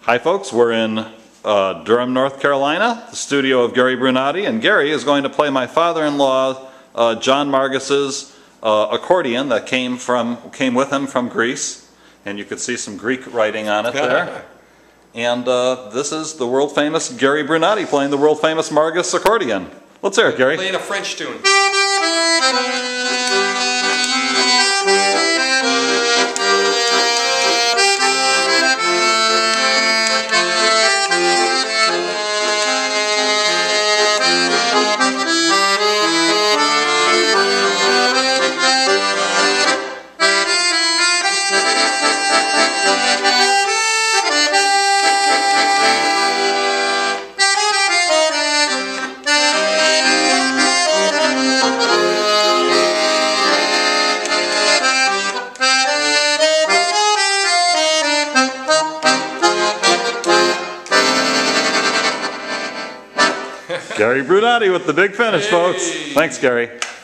Hi folks, we're in Durham, North Carolina, the studio of Gary Brunotte, and Gary is going to play my father-in-law John Margas's accordion that came with him from Greece, and you could see some Greek writing on it there. And this is the world-famous Gary Brunotte playing the world-famous Margas accordion. Let's hear it, Gary. Playing a French tune. Gary Brunotte with the big finish, folks. Thanks, Gary.